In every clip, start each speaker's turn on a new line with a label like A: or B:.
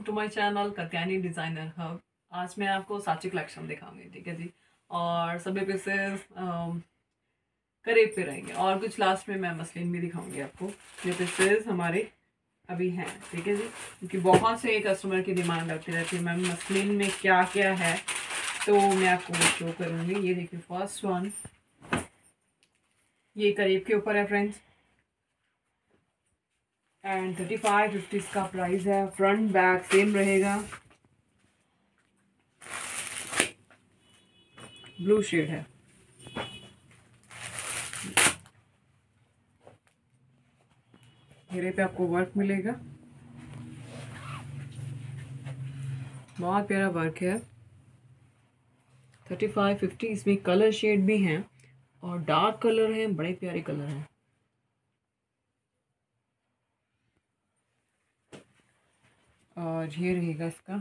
A: To my channel Katyayani designer hub. आज मैं आपको सांची कलेक्शन दिखाऊंगी, ठीक है जी। और सभी पीसेस करीब पे रहेंगे और कुछ लास्ट में मैं मसलिन भी दिखाऊंगी आपको। ये पीसेस हमारे अभी हैं, ठीक है जी, क्योंकि बहुत से कस्टमर की डिमांड आती रहती है मैम मसलिन में क्या क्या है, तो मैं आपको वो शो करूँगी। ये देखिए फर्स्ट वन, ये करीब के ऊपर है फ्रेंड्स, एंड 35-50 इसका प्राइस है। फ्रंट बैक सेम रहेगा, ब्लू शेड है। घेरे पे आपको वर्क मिलेगा, बहुत प्यारा वर्क है। 35-50 इसमें कलर शेड भी हैं और डार्क कलर हैं, बड़े प्यारे कलर हैं। और ये रहेगा इसका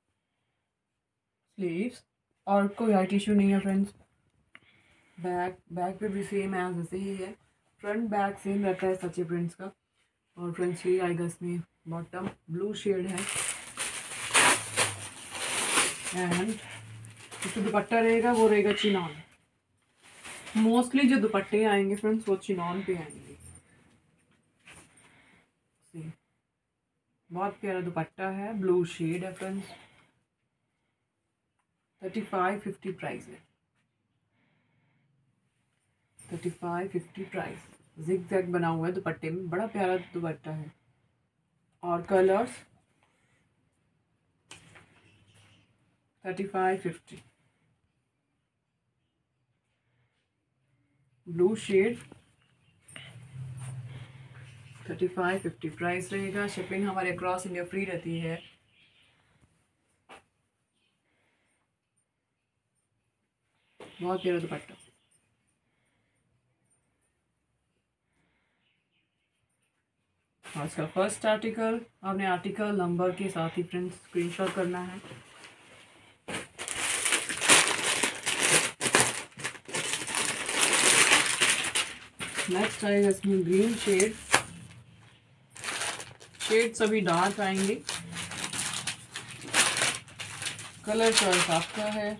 A: स्लीव्स, और कोई हाई टिश्यू नहीं है फ्रेंड्स। बैक पे भी सेम है जैसे ही है, फ्रंट बैक सेम रहता है सच्चे प्रिंट्स का। और फ्रेंड्स ये आएगा इसमें बॉटम, ब्लू शेड है, एंड इसका दुपट्टा रहेगा वो रहेगा चिनॉन। मोस्टली जो दुपट्टे आएंगे फ्रेंड्स वो चिनॉन पे आएंगे। बहुत प्यारा दुपट्टा है, ब्लू शेड है फ्रेंड्स। 35-50 प्राइस है, 35-50 प्राइस। जिग जैग बना हुआ है दुपट्टे में, बड़ा प्यारा दुपट्टा है। और कलर्स 35-50, ब्लू शेड 35-50 प्राइस रहेगा। शिपिंग हमारे अक्रॉस इंडिया फ्री रहती है। बहुत प्यारा दुपट्टा। और इसका फर्स्ट आर्टिकल, आपने आर्टिकल नंबर के साथ ही फ्रेंड्स स्क्रीनशॉट करना है। नेक्स्ट आएगा इसमें ग्रीन शेड, शेड सभी डार्क आएंगे। कलर चॉइस आपका है,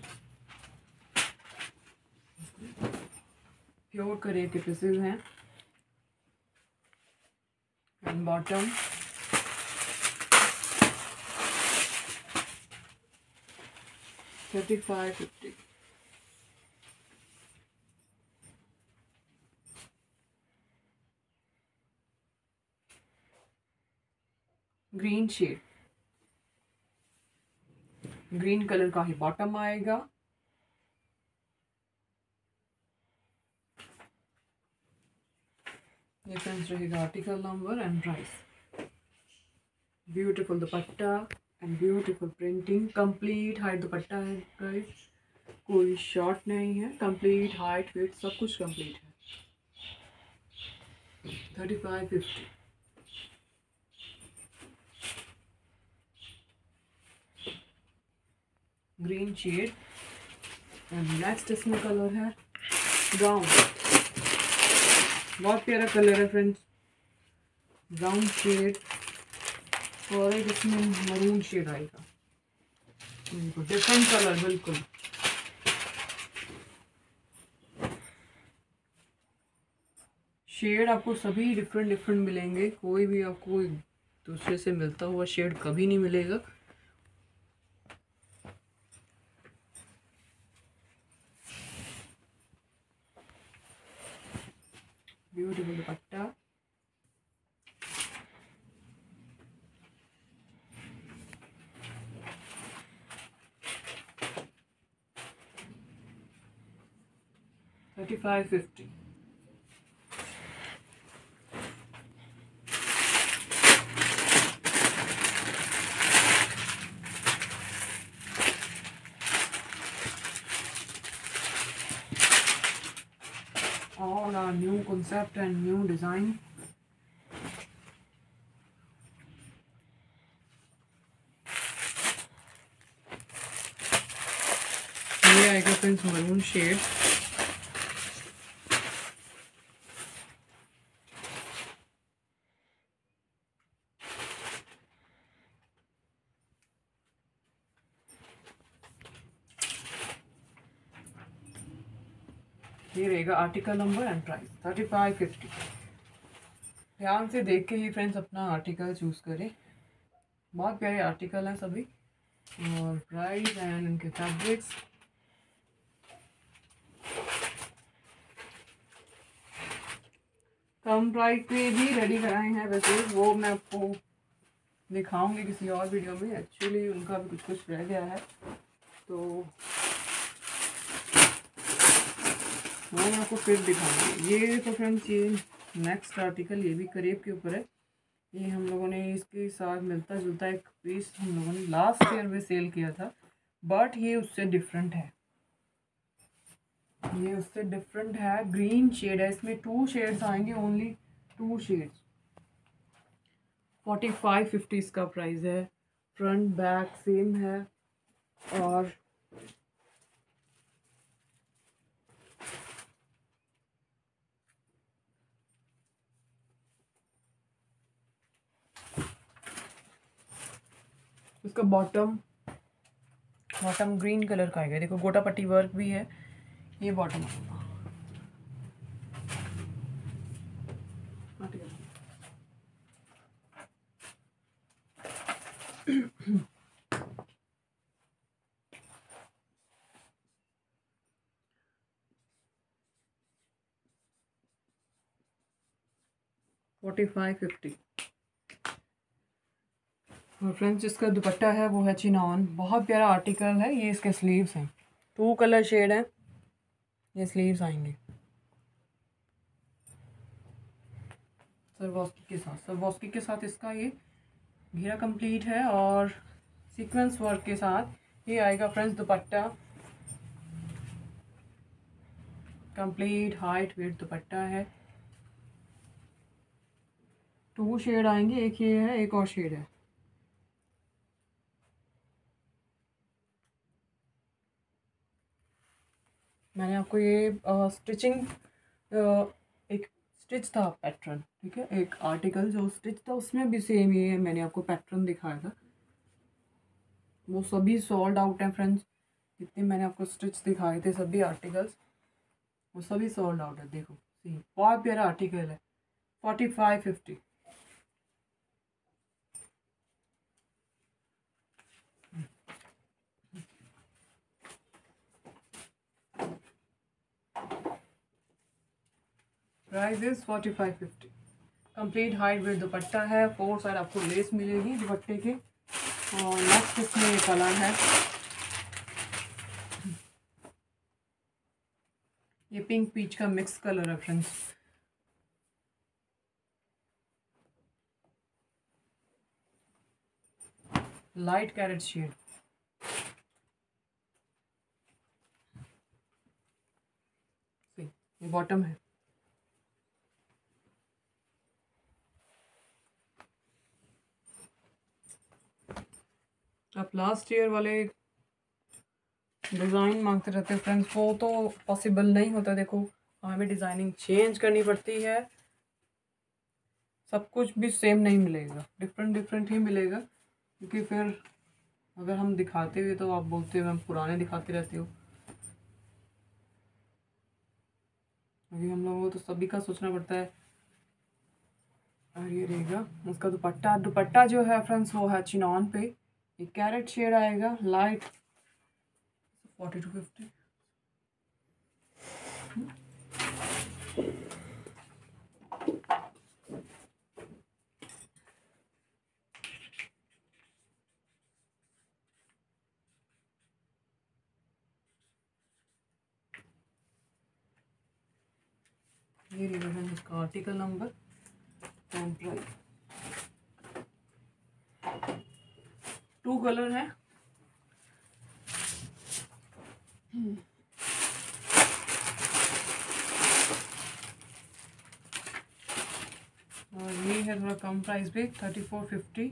A: प्योर करेब के पीसेस हैं। And bottom 35-50। Green shade, green colour का ही बॉटम आएगा। ये फ्रेंड्स रहेगा article number and price. Beautiful dupatta and beautiful printing, complete height dupatta है गाइस, कोई शॉर्ट नहीं है, कंप्लीट हाइट वेट सब कुछ कंप्लीट है। 35-50। ग्रीन शेड, एंड नेक्स्ट इसमें कलर है ब्राउन। बहुत प्यारा कलर है फ्रेंड्स, ब्राउन शेड। और एक इसमें मरून शेड आएगा, डिफरेंट कलर बिल्कुल। शेड आपको सभी डिफरेंट डिफरेंट मिलेंगे, कोई भी आपको एक दूसरे से मिलता हुआ शेड कभी नहीं मिलेगा। Beautiful dupatta, $35.50। All our new concept and new design. ये आएगा फ्रेंड्स मरून शेड, ये रहेगा आर्टिकल नंबर एंड प्राइस 3550। ध्यान से देख के ही फ्रेंड्स अपना आर्टिकल चूज़ करें। बहुत प्यारे आर्टिकल हैं सभी। और प्राइस एंड इनके फैब्रिक्स, कम प्राइस पे भी रेडी कराए हैं वैसे, वो मैं आपको दिखाऊंगी किसी और वीडियो में। एक्चुअली उनका भी कुछ कुछ रह गया है तो वो मैं आपको फिर दिखाऊंगी। ये तो फ्रेंड्स ये नेक्स्ट आर्टिकल, ये भी करीब के ऊपर है। ये हम लोगों ने इसके साथ मिलता जुलता एक पीस हम लोगों ने लास्ट ईयर में सेल किया था, बट ये उससे डिफरेंट है। ये उससे डिफरेंट है, ग्रीन शेड है इसमें, 2 शेड्स आएंगे, ओनली 2 शेड्स। 4550 इसका प्राइस है। फ्रंट बैक सेम है। और इसका बॉटम ग्रीन कलर का है। देखो गोटा पट्टी वर्क भी है। ये बॉटम $45.50। और फ्रेंड्स इसका दुपट्टा है वो है चिनॉन, बहुत प्यारा आर्टिकल है। ये इसके स्लीव्स हैं, 2 कलर शेड हैं, ये स्लीव्स आएंगे सरवॉस्की के साथ इसका ये घेरा कंप्लीट है। और सीक्वेंस वर्क के साथ ये आएगा friends dupatta. Complete height weight dupatta है। 2 शेड आएंगे, एक ये है, एक और शेड है। मैंने आपको ये स्टिचिंग एक स्टिच था पैटर्न, ठीक है, एक आर्टिकल जो स्टिच था उसमें भी सेम ये मैंने आपको पैटर्न दिखाया था। वो सभी सोल्ड आउट हैं फ्रेंड्स। जितने मैंने आपको स्टिच दिखाए थे सभी आर्टिकल्स, वो सभी सोल्ड आउट है। देखो सेम बहुत प्यारा आर्टिकल है। 4550। Price is 4550। Complete height with dupatta है, 4 साइड आपको लेस मिलेगी दुपट्टे के। और नेक्स्ट इसमें ये कलर है, ये पिंक पीच का मिक्स कलर है फ्रेंड्स। Light carrot shade. ये बॉटम है। आप लास्ट ईयर वाले डिज़ाइन मांगते रहते हो फ्रेंड्स, वो तो पॉसिबल नहीं होता। देखो हमें डिज़ाइनिंग चेंज करनी पड़ती है, सब कुछ भी सेम नहीं मिलेगा, डिफरेंट डिफरेंट ही मिलेगा। क्योंकि फिर अगर हम दिखाते हुए तो आप बोलते हो हम पुराने दिखाते रहते हो। अभी हम लोगों को तो सभी का सोचना पड़ता है। और ये रहेगा उसका दुपट्टा जो है फ्रेंड्स वो है चिनॉन पे। ये कैरेट शेड आएगा लाइट 40 to 50। ये रहेगा इसका article number and price. 2 colour है। और ये है थोड़ा कम प्राइस पे 3450।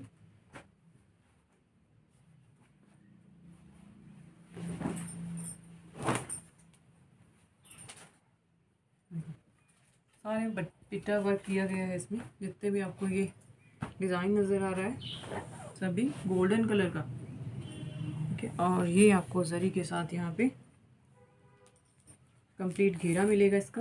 A: सारे पिटा वर्क किया गया है इसमें। जितने भी आपको ये डिज़ाइन नज़र आ रहा है सभी गोल्डन कलर का, ठीक है। और ये आपको जरी के साथ यहाँ पे कंप्लीट घेरा मिलेगा इसका।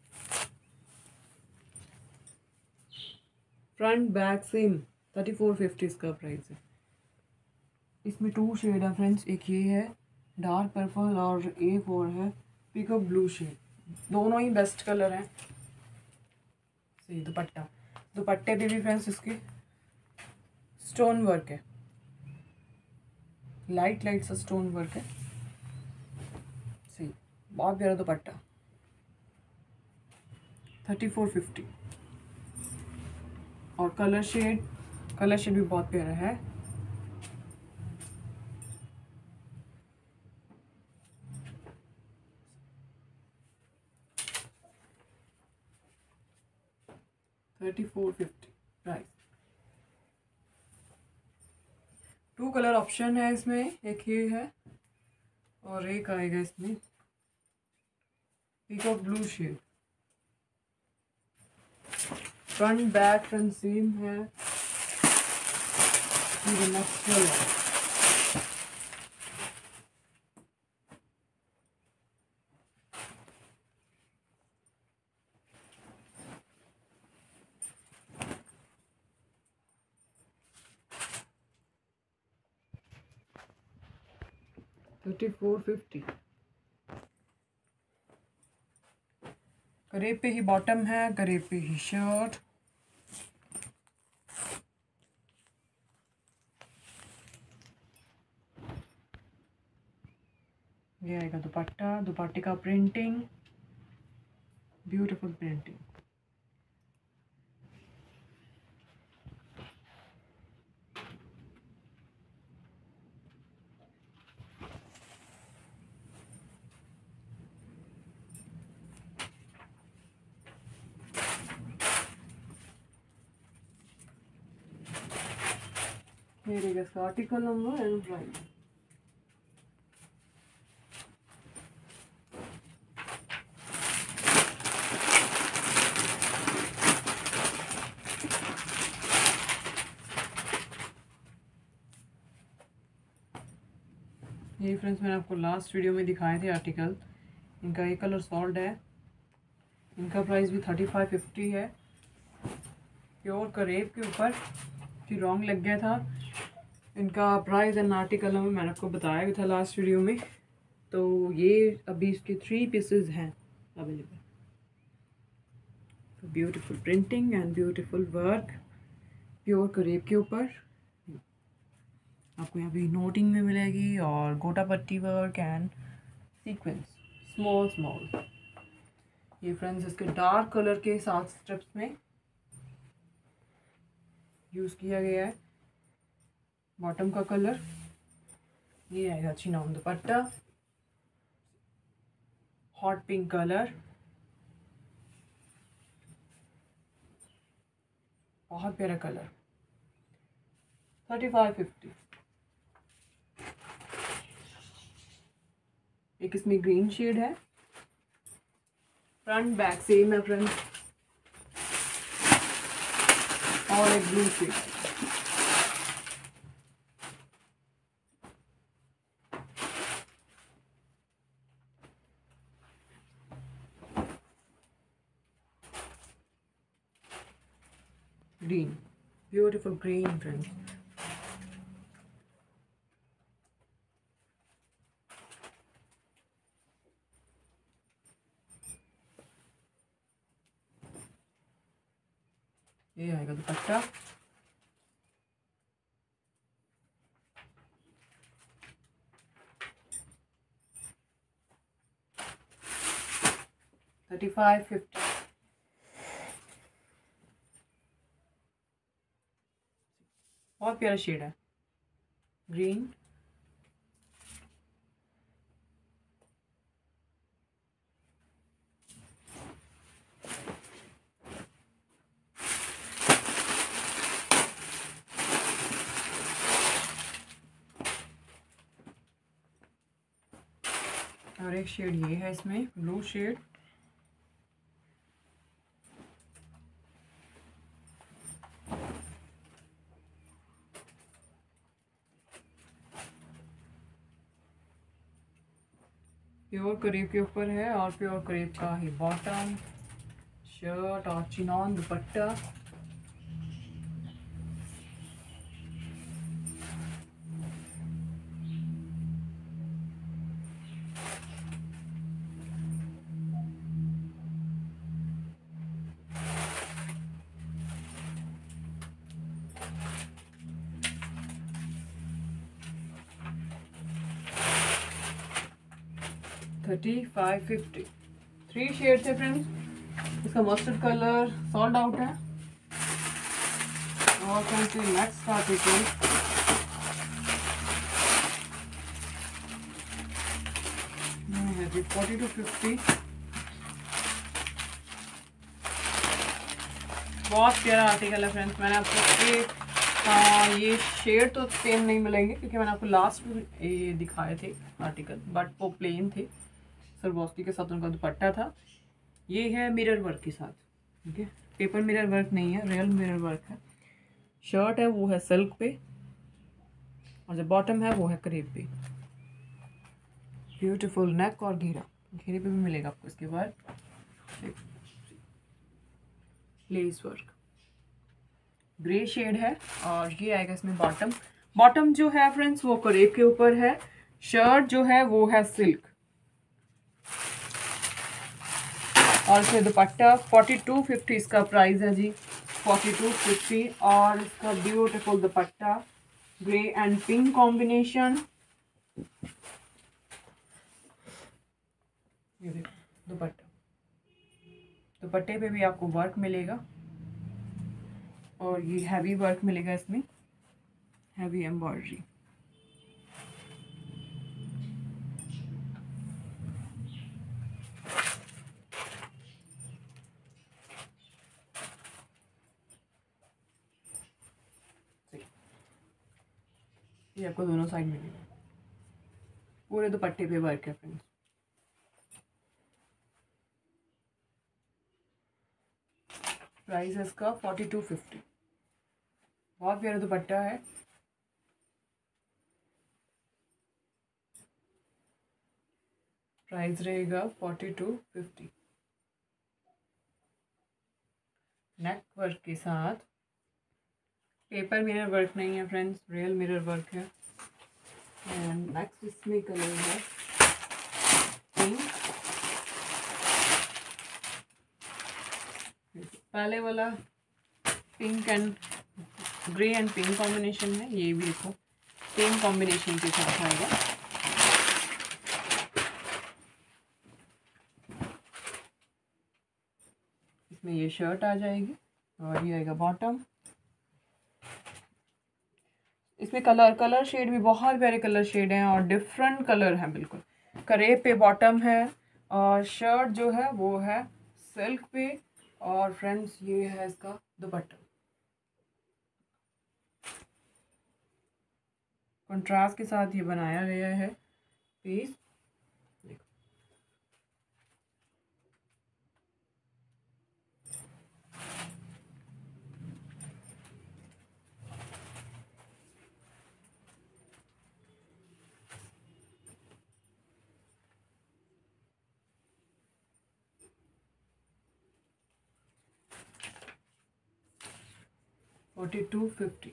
A: फ्रंट बैक सेम 3450 इसका प्राइस है। इसमें 2 शेड है फ्रेंड्स, एक ये है डार्क पर्पल और एक और है पीकॉक ब्लू शेड, दोनों ही बेस्ट कलर हैं। सही दुपट्टा, दुपट्टे पे भी फ्रेंड्स इसके स्टोन वर्क है, लाइट लाइट सा स्टोन वर्क है। सही, बहुत प्यारा दुपट्टा, 3450। और कलर शेड भी बहुत प्यारा है। $34.50 प्राइस। 2 कलर ऑप्शन है इसमें, एक ये है और एक आएगा इसमें peacock blue shade. Front back front same है, नेक्स्ट कलर। $34.50। करेब पे ही बॉटम है, करेब पे ही शर्ट। ये आएगा दुपट्टा, दुपट्टे का प्रिंटिंग, ब्यूटीफुल प्रिंटिंग। ये रहेगा इसका आर्टिकल नंबर एंड प्राइस। ये फ्रेंड्स मैंने आपको लास्ट वीडियो में दिखाए थे आर्टिकल, इनका ये कलर सॉल्ट है, इनका प्राइस भी 3550 है। प्योर करेब के ऊपर, फिर रॉन्ग लग गया था। इनका प्राइस एंड आर्टिकल नंबर मैंने आपको बताया भी था लास्ट वीडियो में। तो ये अभी इसके 3 पीसेस हैं अवेलेबल। तो beautiful printing and beautiful work, pure crepe के ऊपर आपको यहाँ पे नोटिंग में मिलेगी, और gota patti work and sequence small small. ये फ्रेंड्स इसके डार्क कलर के 7 स्ट्रिप्स में यूज़ किया गया है। बॉटम का कलर ये आएगा chinon dupatta, hot pink colour, बहुत प्यारा कलर, 3550। एक इसमें ग्रीन शेड है, फ्रंट बैक सेम है फ्रेंड्स, और एक blue shade. Green, beautiful green friends. ये आएगा दुपट्टा, $35.50। बहुत प्यारा शेड है ग्रीन। और एक शेड ये है इसमें ब्लू शेड, प्योर करीब के ऊपर है और प्योर करीब का ही बॉटम, शर्ट और चिनॉन दुपट्टा। $35.50 3 शेड्स है फ्रेंड्स। इसका मस्टर्ड कलर सोल्ड आउट है। और फ्रेंड्स नेक्स्ट आर्टिकल है 40 to 50। बहुत प्यारा आर्टिकल है फ्रेंड्स। मैंने आपको ये शेड तो सेम नहीं मिलेंगे क्योंकि मैंने आपको लास्ट में ये दिखाए थे आर्टिकल, बट वो प्लेन थे। सरबोस्की के साथ उनका दुपट्टा था। ये है मिरर वर्क के साथ, ठीक है, पेपर मिरर वर्क नहीं है, रियल मिरर वर्क है। शर्ट है वो है सिल्क पे और जो बॉटम है वो है करीब पे। ब्यूटीफुल नेक और घेरे पे भी मिलेगा आपको। इसके बाद लेस वर्क ग्रे शेड है और ये आएगा इसमें बॉटम। बॉटम जो है फ्रेंड्स वो करीब के ऊपर है। शर्ट जो है वो है सिल्क और इसमें दुपट्टा 42.50 इसका प्राइस है जी, 42.50। और इसका beautiful dupatta grey and pink combination. ये देखो दुपट्टा, दुपट्टे पे भी आपको वर्क मिलेगा और ये हैवी वर्क मिलेगा इसमें, हैवी एम्ब्रॉयडरी। ये आपको दोनों साइड मिलेगा, पूरे दुपट्टे पे वर्क है फ्रेंड्स। प्राइस है इसका 42.50। बहुत प्यारा दुपट्टा है। प्राइस रहेगा 42.50। नेक वर्क के साथ, पेपर मिरर वर्क नहीं है फ्रेंड्स, रियल मिरर वर्क है। एंड नेक्स्ट इसमें कलर है पिंक। पहले वाला pink and grey and pink combination है, ये भी देखो सेम कॉम्बिनेशन के साथ आएगा। इसमें ये शर्ट आ जाएगी और ये आएगा बॉटम। इसमें कलर शेड भी बहुत प्यारे कलर शेड हैं और डिफरेंट कलर हैं बिल्कुल। करेब पे बॉटम है और शर्ट जो है वो है सिल्क पे। और फ्रेंड्स ये है इसका दुपट्टा, कंट्रास्ट के साथ ये बनाया गया है पीस। 42.50।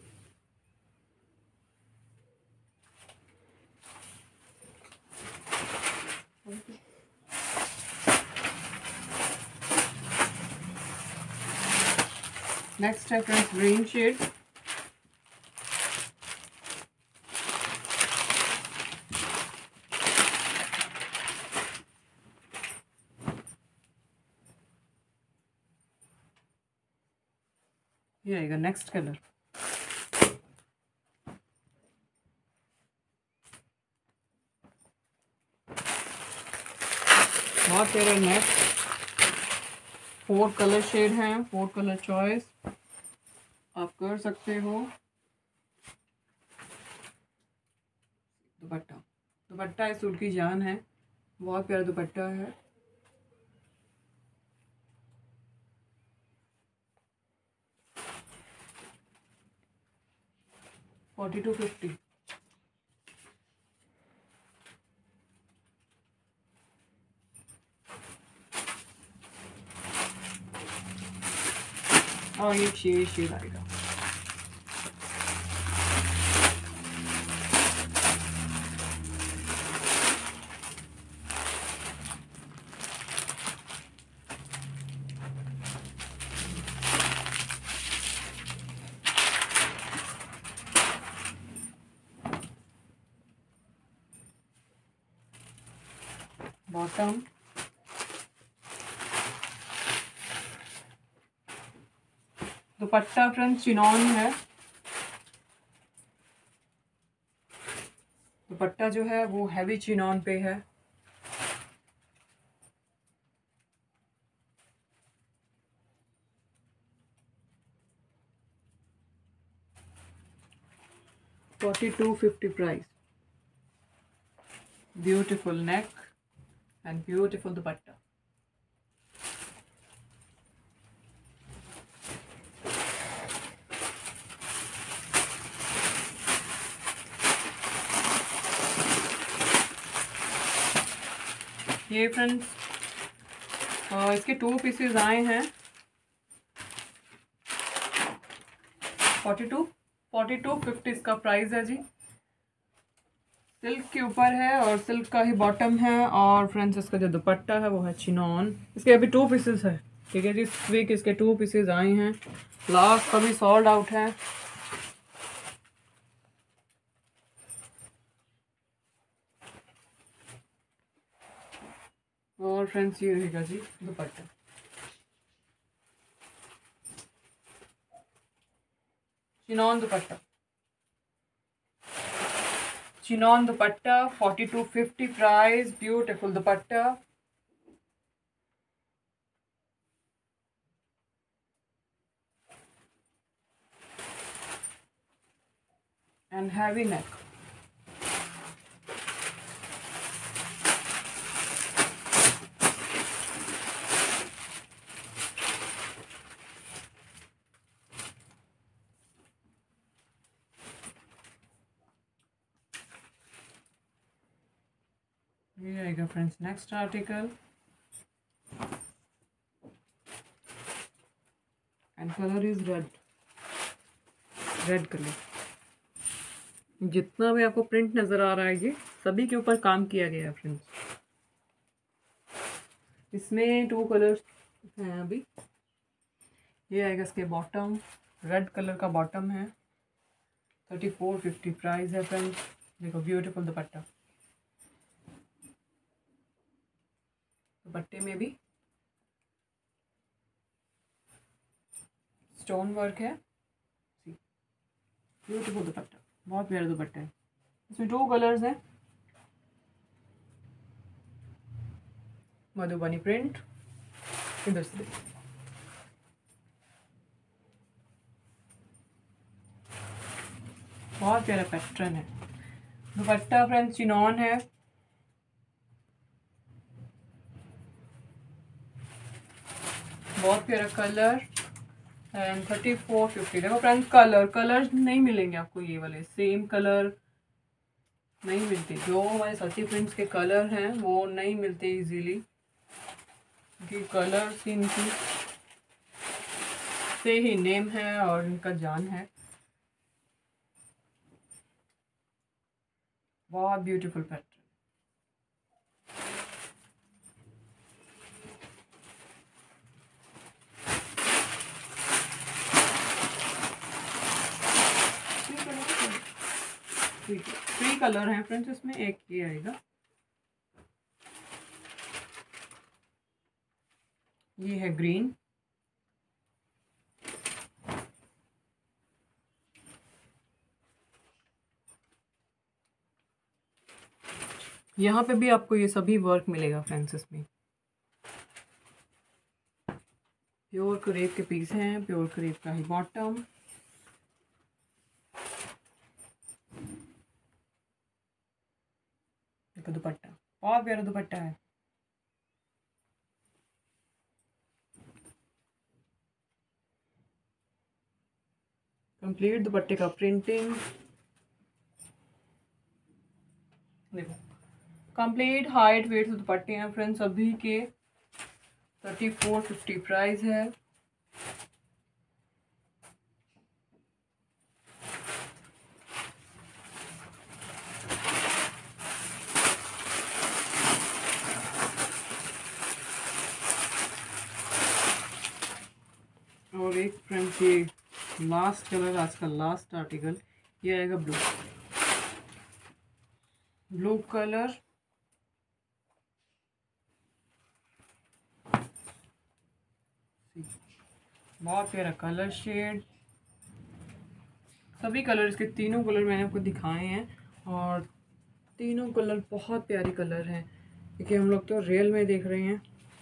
A: नेक्स्ट है फ्रेंड्स ग्रीन शेड। ये आएगा नेक्स्ट कलर। बहुत प्यारे नेक्स्ट 4 कलर शेड हैं, 4 कलर चॉइस आप कर सकते हो। दुपट्टा इस सूट की जान है, बहुत प्यारा दुपट्टा है। $42.50। और ये शेड आएगा। बॉटम, दुपट्टा फ्रेंड्स चिनॉन है। दुपट्टा जो है वो हैवी चिनॉन पे है। $42.50 price. Beautiful neck and beautiful dupatta. ये फ्रेंड्स इसके 2 पीसेस आए हैं। 42.50 इसका प्राइस है जी। सिल्क के ऊपर है और सिल्क का ही बॉटम है। और फ्रेंड्स इसका जो दुपट्टा है वो है चिनॉन। इसके अभी 2 पीसेस है, ठीक है जी। इस वीक इसके 2 पीसेस आए हैं। लास्ट का भी सोल्ड आउट है। और फ्रेंड्स ये रहेगा जी dupatta. Chinon dupatta, chinon dupatta 42.50 price. Beautiful dupatta. And heavy neck. ये आएगा friends next article and colour is red colour. जितना भी आपको प्रिंट नजर आ रहा है ये सभी के ऊपर काम किया गया है फ्रेंड्स। इसमें 2 कलर्स हैं अभी। ये आएगा इसके बॉटम, रेड कलर का बॉटम है। 34.50 प्राइस है फ्रेंड्स। देखो ब्यूटीफुल दुपट्टा। दुपट्टे में भी स्टोन वर्क है। ब्यूटीफुल दुपट्टा, बहुत प्यारा दुपट्टा है। इसमें 2 कलर्स हैं। मधुबनी प्रिंट, इधर से बहुत प्यारा पैटर्न है। दुपट्टा फ्रेंड्स चिनॉन है। बहुत प्यारा कलर एंड 34.50। देखो फ्रेंड्स कलर्स नहीं मिलेंगे आपको, ये वाले सेम कलर नहीं मिलते। जो हमारे सची प्रिंट्स के कलर हैं वो नहीं मिलते इजीली, क्योंकि कलर्स इनकी से ही नेम है और इनका जान है। बहुत ब्यूटीफुल पैटर्न। थ्री कलर हैं फ्रेंड्स इसमें। एक ये आएगा, ये है ग्रीन, यहाँ पे भी आपको ये सभी वर्क मिलेगा फ्रेंड्स। इसमें प्योर क्रेप के पीस हैं। प्योर क्रेप का ही बॉटम। देखो दुपट्टा, बहुत प्यारा दुपट्टा है। कंप्लीट दुपट्टे का प्रिंटिंग देखो। कंप्लीट हाइट वेट दुपट्टे हैं फ्रेंड्स सभी के। 34.50 प्राइस है। एक फ्रेंड्स ये लास्ट कलर, आज का लास्ट आर्टिकल, ये आएगा ब्लू, ब्लू कलर। बहुत प्यारा कलर शेड, सभी कलर्स के तीनों कलर मैंने आपको दिखाए हैं और तीनों कलर बहुत प्यारे कलर हैं, क्योंकि हम लोग तो रियल में देख रहे हैं।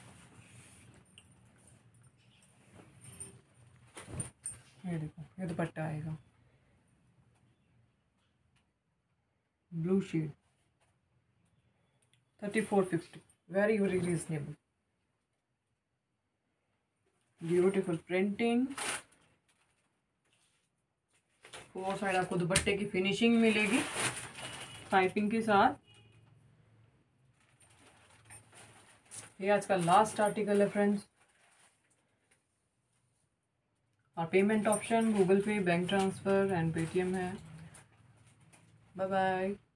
A: ये देखो, ये दुपट्टा आएगा blue shade, 3450, very very reasonable, beautiful printing. Four side आपको दुपट्टे की फिनिशिंग मिलेगी पाइपिंग के साथ। ये आज का लास्ट आर्टिकल है फ्रेंड्स, और payment option Google pay, bank transfer and Paytm है। Bye bye.